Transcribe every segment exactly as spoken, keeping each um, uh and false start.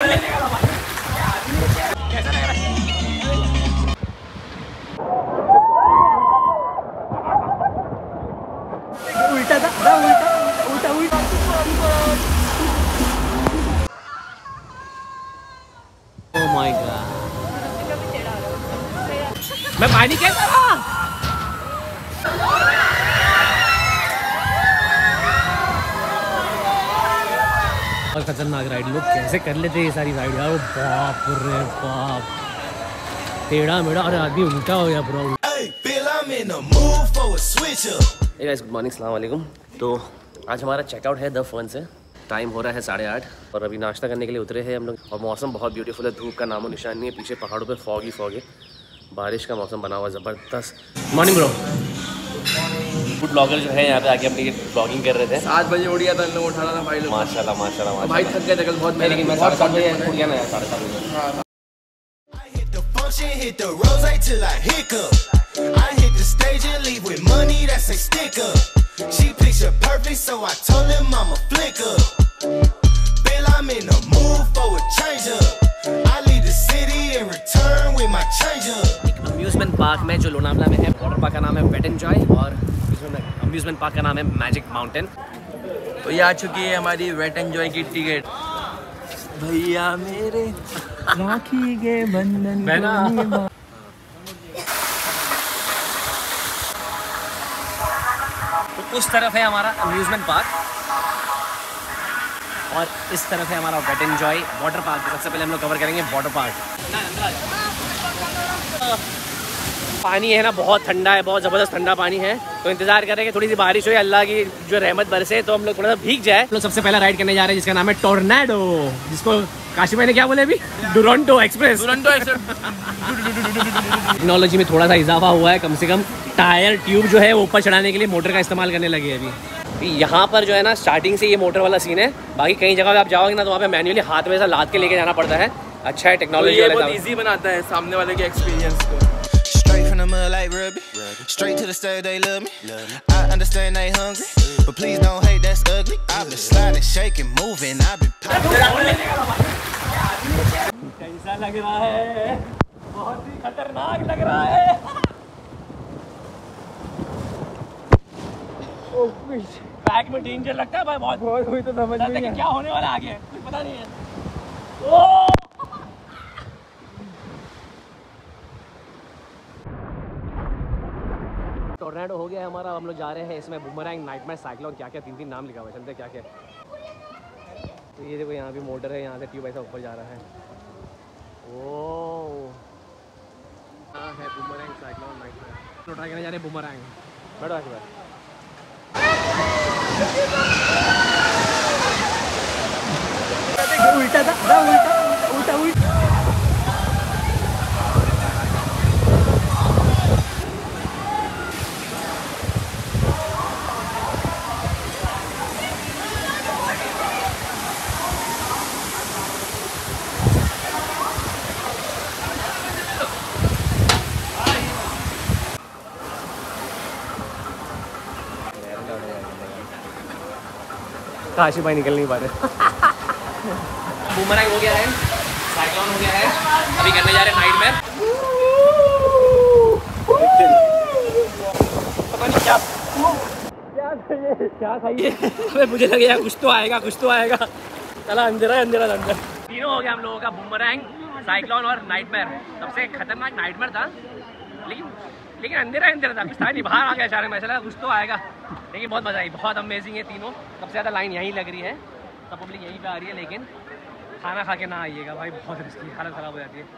उल्टा था, उल्टा उल्टा उल्टा। ओह माय गॉड, मैं पानी कैसा रहा? और खतरनाक राइड, लोग कैसे कर लेते हैं ये सारी राइड यार। बाप रे बाप, टेढ़ा मेढ़ा, और आदमी उल्टा हो गया पूरा। हे गाइस, गुड मॉर्निंग, अस्सलाम वालेकुम। तो आज हमारा चेकआउट है द फन से। टाइम हो रहा है साढ़े आठ और अभी नाश्ता करने के लिए उतरे हैं हम लोग। और मौसम बहुत ब्यूटीफुल है, धूप का नामो निशान नहीं है। पीछे पहाड़ों पे फॉग ही फॉग है, बारिश का मौसम बना हुआ ज़बरदस्त। Morning bro. फूड ब्लॉगर जो है यहाँ पे आके अपनी ब्लॉगिंग कर रहे थे। सात बजे उठ गया था, इन लोग उठा रहा था भाई लोग। माशाल्लाह माशाल्लाह माशाल्लाह। भाई थक गए थे कल बहुत, मैं लेकिन मैं साढ़े सात बजे उठ गया ना यार, साढ़े सात बजे। हाँ। Hit the rose till I hiccup. I hit the stage and leave with money that's a sticker. She picture perfect, so I told him I'm a flicker. Bill, I'm in the mood for a change up. I leave the city and return with my change up. एक amusement park में जो लोनावला में है, water park का नाम है wet enjoy और amusement park का नाम है मैजिक माउंटेन। तो ये आ चुकी है हमारी वेट एंजॉय की टिकट। भैया मेरे राखी के बंधन बहना। तो उस तरफ है हमारा अम्यूजमेंट पार्क और इस तरफ है हमारा वेट एंजॉय वाटर पार्क। सबसे पहले हम लोग कवर करेंगे वाटर पार्क। पानी है ना, बहुत ठंडा है, बहुत ज़बरदस्त ठंडा पानी है। तो इंतजार कर रहे हैं कि थोड़ी सी बारिश हो, अल्लाह की जो रहमत बरसे तो हम लोग थोड़ा सा भीग जाए। हम लोग सबसे पहला राइड करने जा रहे हैं जिसका नाम है टोर्नेडो, जिसको काशी भाई ने क्या बोले अभी, Duronto express. Duronto express. Technology में थोड़ा सा इजाफा हुआ है, कम से कम टायर ट्यूब जो है वो ऊपर चढ़ाने के लिए मोटर का इस्तेमाल करने लगे अभी। यहाँ पर जो है ना स्टार्टिंग से ये मोटर वाला सीन है। बाकी कई जगह आप जाओगे ना तो वहाँ पे मैन्युअली हाथ में ऐसा लाद के लेके जाना पड़ता है। अच्छा है टेक्नोलॉजी, ये बहुत इजी बनाता है सामने वाले के एक्सपीरियंस को। Straight from the mud like Ruby. Straight to the stage, they love me. I understand they hungry, but please don't hate, that's ugly. I've been sliding, shaking, moving. I've been. कैसा लग रहा है? बहुत ही खतरनाक लग रहा है। बैक में डेंजर लगता है भाई, बहुत बहुत हुई तो समझ नहीं है क्या होने वाला आगे, कुछ पता नहीं है। ओ टोर्नेडो हो गया है हमारा। हम लोग जा रहे हैं इसमें बूमरैंग, नाइटमेयर, साइक्लोन, क्या क्या तीन तीन नाम लिखा हुआ है। चलते क्या क्या। तो ये देखो यहाँ भी मोटर है, यहाँ से ट्यूब ऐसा ऊपर जा रहा है। ओह हाँ है बूमरैंग, साइक्लोन, नाइटमेयर। तो ट्राई करने जा रहे हैं बूमरैंग। बैठो आके बैठ। उल्टा था, उल्टा उल्टा उल्टा। काशी भाई निकल नहीं पा रहे। बूमरैंग हो गया है, साइक्लोन हो गया है, अभी करने जा रहे हैं नाइटमेयर। पता नहीं क्या क्या था ये, क्या था ये। अबे मुझे लग गया कुछ तो आएगा, कुछ तो आएगा। चला अंधेरा है, अंधेरा अंदर। तीनों हो गया हम लोगों का, बूमरैंग, साइक्लोन और नाइटमेयर। सबसे खतरनाक नाइटमेयर था, लेकिन लेकिन अंधेरा अंधेरा था, कुछ था नहीं। बाहर आ गया अचानक, मैं चला कुछ तो आएगा। लेकिन बहुत मज़ा आई, बहुत अमेजिंग है तीनों। सबसे ज़्यादा लाइन यहीं लग रही है, सब पब्लिक यहीं पे आ रही है। लेकिन खाना खा के ना आइएगा भाई, बहुत रिस्की, हालत ख़राब हो जाती है।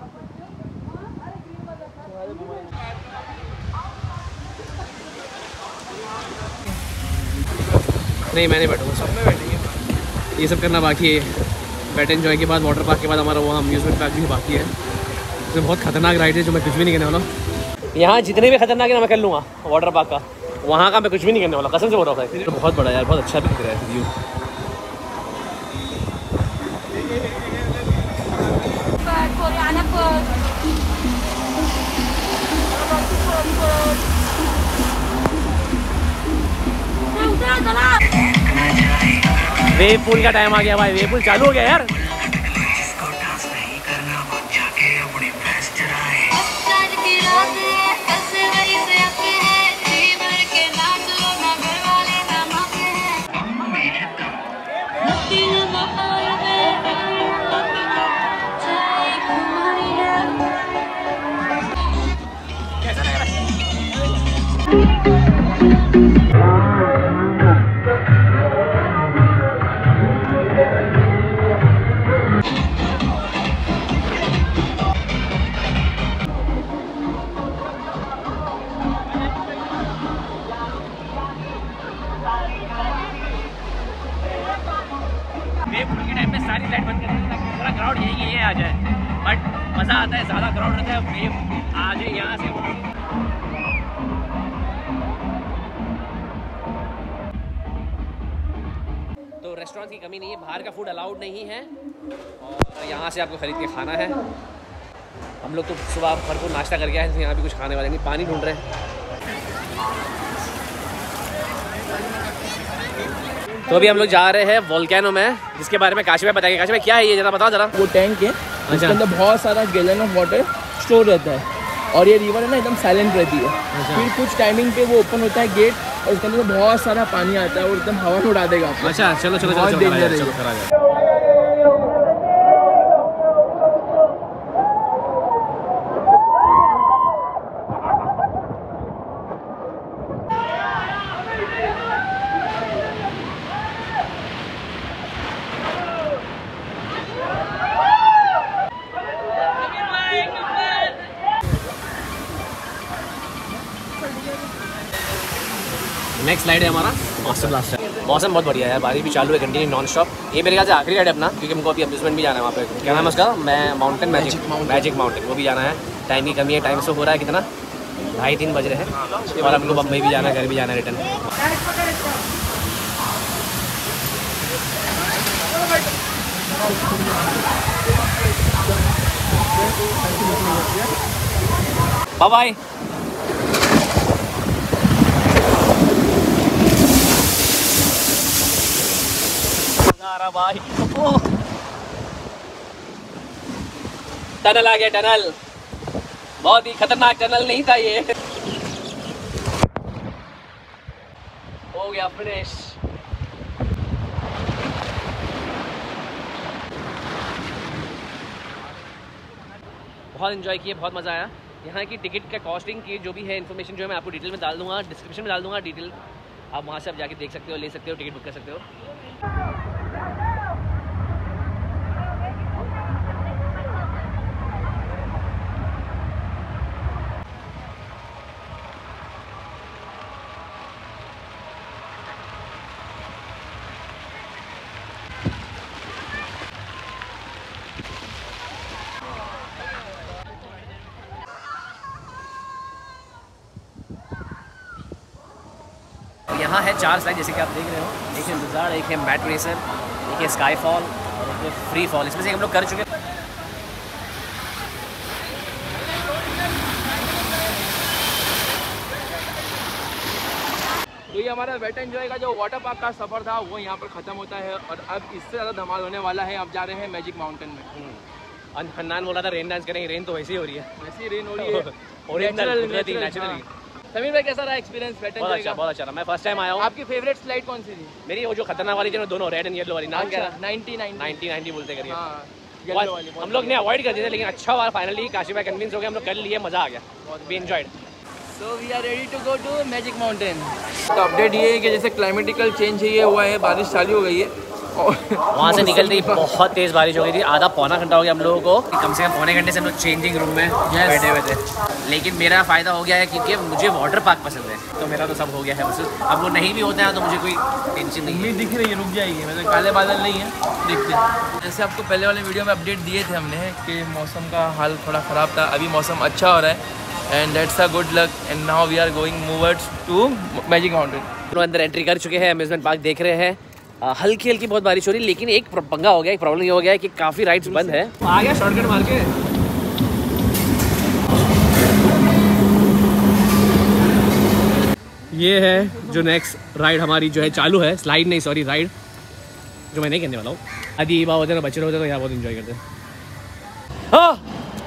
नहीं मैं नहीं बैठूँगा, सब में बैठेंगे। ये सब करना बाकी है। वेट एंजॉय के बाद, वाटर पार्क के बाद हमारा वहाँ अम्यूजमेंट पार्क भी बाकी है। इसमें बहुत खतरनाक राइड है जो मैं कुछ भी नहीं करने वाला। यहाँ जितने भी खतरनाक है ना मैं कर लूँगा वाटर पार्क का, वहाँ का मैं कुछ भी नहीं करने वाला, कसम से बोल रहा हूँ। तो बहुत बड़ा यार, बहुत अच्छा भी दिख रहा है व्यू। वेव पूल का टाइम आ गया भाई, वेव पूल चालू हो गया यार। क्राउड यही है आ जाए, बट मज़ा आता है, ज़्यादा क्राउड रहता है वेव आ जाए यहाँ से। तो रेस्टोरेंट की कमी नहीं है, बाहर का फूड अलाउड नहीं है और यहाँ से आपको ख़रीद के खाना है। हम लोग तो सुबह भरपूर नाश्ता करके आए, तो यहाँ भी कुछ खाने वाले नहीं, पानी ढूंढ रहे हैं। तो अभी हम लोग जा रहे हैं वोल्केनो में, जिसके बारे में काशी भाई बताएंगे। काशी भाई क्या है ये, जरा बताओ जरा। वो टैंक है, उसके अंदर बहुत सारा गैलन ऑफ वाटर स्टोर रहता है और ये रिवर है ना एकदम साइलेंट रहती है। फिर कुछ टाइमिंग पे वो ओपन होता है गेट और उसके अंदर बहुत सारा पानी आता है और एकदम हवा में उड़ा देगा आपको। अच्छा चलो चलो बहुत चलो डेंजर है। नेक्स्ट स्लाइड है हमारा मास्टर ब्लास्टर। मौसम बहुत बढ़िया है, बारिश भी चालू है कंटिन्यू नॉन स्टॉप। ये मेरे ख्याल से आखिरी राइड है अपना, क्योंकि हमको अभी अम्यूजमेंट भी जाना है वहाँ पे। क्या नाम है उसका? मैं माउंटेन मैजिक मैजिक माउंटेन, वो भी जाना है। टाइम की कमी है, टाइम से हो रहा है कितना, ढाई तीन बज रहे हैं और हमको बम्बई भी जाना है, घर भी जाना है रिटर्न। Bye bye. भाई टनल आ गया, टनल बहुत ही खतरनाक टनल नहीं था ये। हो गया फिनिश। बहुत एंजॉय किए, बहुत मज़ा आया। यहाँ की टिकट का कॉस्टिंग की जो भी है इन्फॉर्मेशन जो है मैं आपको डिटेल में डाल दूंगा, डिस्क्रिप्शन में डाल दूंगा डिटेल। आप वहाँ से आप जाके देख सकते हो, ले सकते हो, टिकट बुक कर सकते हो। यहाँ है चार स्लाइड जैसे कि आप देख रहे हो, एक है विजार्ड, एक है मैट रेसर, एक है स्काई फॉल और एक है फ्री फॉल। इसमें से हम लोग कर चुके हैं। तो ये हमारा वेट एंजॉय का जो वाटर पार्क का सफ़र था वो यहाँ पर ख़त्म होता है और अब इससे ज़्यादा धमाल होने वाला है। अब जा रहे हैं मैजिक माउंटेन में। हन्नान बोला था रेन डांस करेंगे, रेन तो वैसे ही हो रही है, वैसे ही रेन हो रही है नेचुरली। समीर भाई कैसा रहा एक्सपीरियंस? बहुत अच्छा, बहुत अच्छा। मैं फर्स्ट टाइम आया हूँ। आपकी फेवरेट स्लाइड कौन सी थी? मेरी वो जो खतरनाक वाली थी ना, दोनों रेड एंड येलो वाली, नाम क्या है? नाइनटी नाइनटी बोलते करिए। वाली हम लोग ने अवॉइड कर दिए थे, लेकिन अच्छा हुआ फाइनली काशी भाई कन्विंस हो गए, हम लोग कर लिए, मजा आ गया, we enjoyed. So we are ready to go to magic mountain. तो अपडेट ये है कि जैसे क्लाइमेटिकल चेंज ये हुआ है, बारिश चालू हो गई है और वहाँ से निकलते ही बहुत तेज़ बारिश हो गई थी। आधा पौना घंटा हो गया हम लोगों को, कम से कम पौने घंटे से हम लोग चेंजिंग रूम में बैठे हुए थे। लेकिन मेरा फ़ायदा हो गया है क्योंकि मुझे वाटर पार्क पसंद है, तो मेरा तो सब हो गया है बस। अब वो नहीं भी होता है तो मुझे कोई टेंशन नहीं है। दिख रही है, रुक जाएगी, मतलब काले बादल नहीं है, देखते हैं। जैसे आपको पहले वाले वीडियो में अपडेट दिए थे हमने कि मौसम का हाल थोड़ा ख़राब था, अभी मौसम अच्छा हो रहा है and that's a good luck and now we are going towards to magic mountain. दोनों अंदर एंट्री कर चुके हैं, अम्यूजमेंट पार्क देख रहे हैं। हल्की हल्की बहुत बारिश हो रही है, लेकिन एक पंगा हो गया, एक प्रॉब्लम ये हो गया है कि काफ़ी राइड्स बंद है। आ गया शॉर्टकट मार के। ये है जो नेक्स्ट राइड हमारी जो है चालू है, स्लाइड नहीं सॉरी राइड, जो मैं नहीं कहने वाला हूँ। आदि युवा होते ना, बच्चे होते तो यहाँ बहुत इन्जॉय करते हैं। हाँ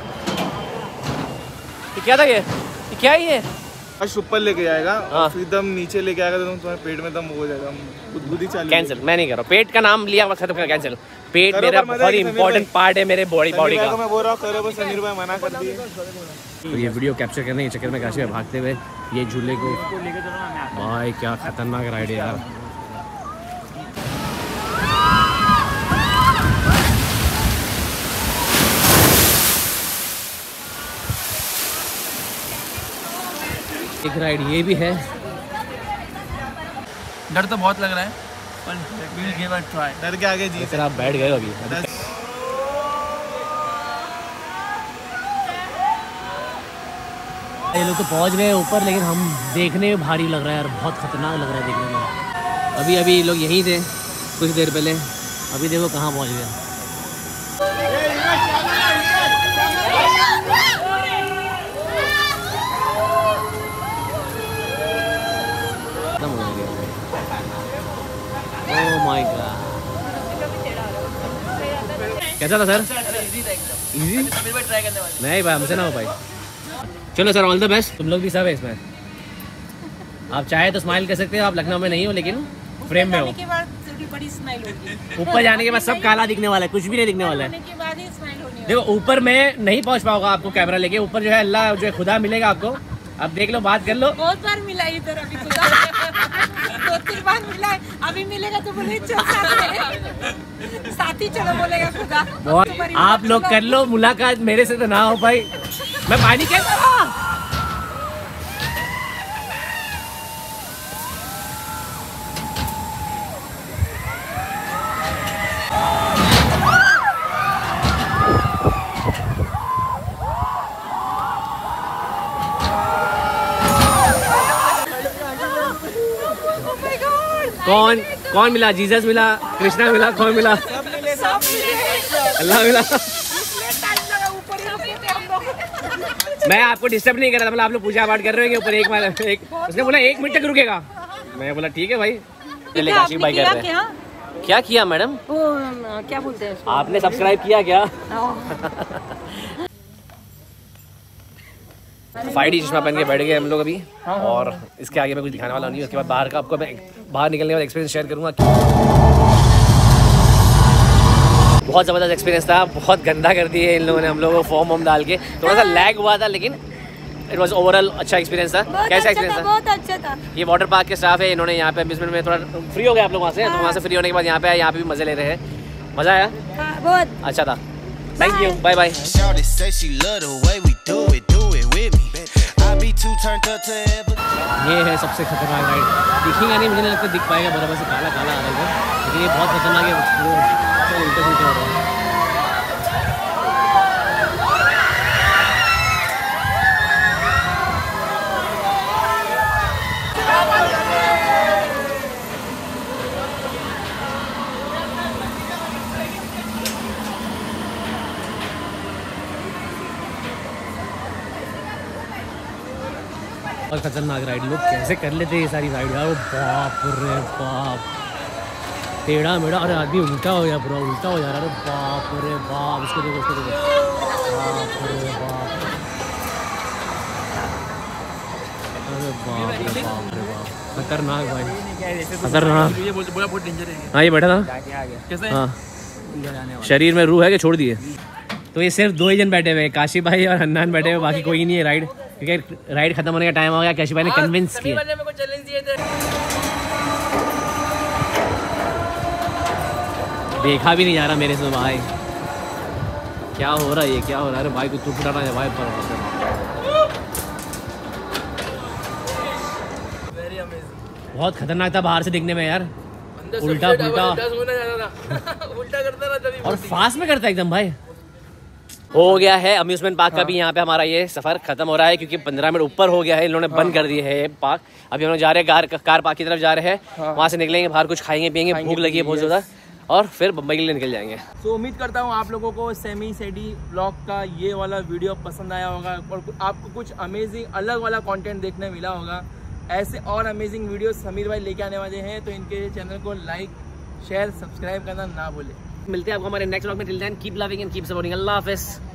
ये क्या था, ये ये क्या है ये? ऊपर लेके जाएगा हाँ। और फिर दम नीचे लेके आएगा तो तुम्हारे पेट में दम हो जाएगा, गुदगुदी चालू। कैंसिल, मैं नहीं कर रहा हूँ। पेट का नाम लिया खत्म कर, कैंसिल। पेट मेरा बहुत इंपॉर्टेंट पार्ट है मेरे बॉडी बॉडी का। मैं बोल रहा हूँ करो, बस समीर भाई मना कर दिए। तो ये वीडियो कैप्चर करने के चक्कर में काशी में भागते हुए ये झूले को, भाई क्या खतरनाक राइड है यार। एक राइड ये भी है। डर तो बहुत लग रहा है, पर we'll give a try। डर के आगे जीत। सर आप बैठ गए अभी। ये लोग तो पहुंच गए ऊपर, लेकिन हम देखने में भारी लग रहा है यार, बहुत खतरनाक लग रहा है देखने में। अभी अभी लोग यहीं थे कुछ देर पहले, अभी देखो कहाँ पहुंच गए। ओह माय गॉड, कैसा था सर? इजी? नहीं भाई, हमसे ना हो भाई। चलो सर, ऑल द बेस्ट। तुम लोग भी सब है इसमें। आप चाहे तो स्माइल कर सकते हो, आप लखनऊ में नहीं हो लेकिन फ्रेम में हो। ऊपर जाने के बाद सब काला दिखने वाला है, कुछ भी नहीं दिखने वाला है। देखो ऊपर में नहीं पहुंच पाओगा आपको कैमरा लेके, ऊपर जो है अल्लाह जो है खुदा मिलेगा आपको। अब देख लो, बात कर लो। बहुत बार मिला इधर, अभी खुदा दो तीन बार मिला है, अभी मिलेगा तो बोले चल साथी चलो बोलेगा खुदा। बहुत आप लोग कर लो मुलाकात, मेरे से तो ना हो भाई। मैं पानी कैसा कौन कौन मिला? जीसस मिला, कृष्णा मिला, कौन मिला? अल्लाह मिला। मैं आपको डिस्टर्ब नहीं कर रहा था, मतलब आप लोग पूजा पाठ कर रहे हो ऊपर। एक बार एक उसने बोला एक मिनट तक रुकेगा, मैं बोला ठीक है भाई। चले काशिफ भाई कर रहे हैं। क्या किया मैडम? क्या बोलते हैं उसको? आपने सब्सक्राइब किया क्या? फाइव डी चश्मा पहन के बैठ गए हम लोग अभी, और इसके आगे मैं कुछ दिखाने वाला नहीं। उसके बाद बाहर का आपको मैं बाहर निकलने का एक्सपीरियंस शेयर करूँगा। बहुत ज़बरदस्त एक्सपीरियंस था, बहुत गंदा कर दिए इन लोगों ने हम लोगों को फॉर्म वॉर्म डाल के। थोड़ा सा लैग हुआ था लेकिन इट वाज ओवरऑल अच्छा एक्सपीरियंस था। कैसा एक्सपीरियंस था? बहुत अच्छा था। ये वाटर पार्क के स्टाफ है, इन्होंने यहाँ पे अम्यूज़मेंट में थोड़ा फ्री हो गए आप लोग वहाँ से, तो वहाँ से फ्री होने के बाद यहाँ पे आए, यहाँ पे भी मज़े ले रहे हैं। मज़ा आया? बहुत अच्छा था। Thank you, bye bye. ये है सबसे खतरनाक राइड, दिखेगा नहीं, मुझे नहीं लगता दिख पाएगा, बराबर से काला काला आ रहा है, लेकिन ये बहुत खतरनाक है। उल्टे उल्टे हो रहा है। और खतरनाक राइड, लोग कैसे कर लेते हैं ये सारी राइड यार, बाप रे बाप। टेढ़ा मेढ़ा, अरे आदमी उल्टा हो गया, पूरा उल्टा हो जा रहा है, बाप रे बाप। इसको देखो, इसको देखो, बाप रे बाप, अरे बाप रे बाप रे बाप, खतरनाक भाई, खतरनाक। हाँ ये बैठा था, हाँ शरीर में रूह है कि छोड़ दिए। तो ये सिर्फ दो ही जन बैठे हुए, काशिफ भाई और हन्नान बैठे हुए, बाकी कोई नहीं है राइड, क्योंकि राइड खत्म होने का टाइम हो गया। काशिफ भाई ने कन्विंस किया। देखा भी नहीं जा रहा मेरे से भाई, क्या हो रहा है ये, क्या हो रहा है? अरे भाई कुछ टूट रहा है भाई पर। बहुत खतरनाक था बाहर से दिखने में यार, उल्टा पुल्टा उल्टा करता रहता और फास्ट में करता एकदम भाई। हो गया है अम्यूजमेंट पार्क का भी यहाँ पे हमारा ये सफर खत्म हो रहा है, क्योंकि पंद्रह मिनट ऊपर हो गया है, इन्होंने बंद कर दिए है ये पार्क। अभी हम लोग जा रहे हैं कार कार पार्क की तरफ जा रहे हैं, वहाँ से निकलेंगे, बाहर कुछ खाएंगे पियेंगे, भूख लगी है बहुत ज़्यादा, और फिर बम्बई के लिए निकल जाएंगे। तो उम्मीद करता हूँ आप लोगों को सेमी सेडी ब्लॉग का ये वाला वीडियो पसंद आया होगा और आपको कुछ अमेजिंग अलग वाला कंटेंट देखने मिला होगा। ऐसे और अमेजिंग वीडियो समीर भाई लेके आने वाले हैं, तो इनके चैनल को लाइक शेयर सब्सक्राइब करना ना भूलें। मिलते हैं आपको हमारे नेक्स्ट व्लॉग में। Till then keep loving and keep supporting. अल्लाह हाफिज़।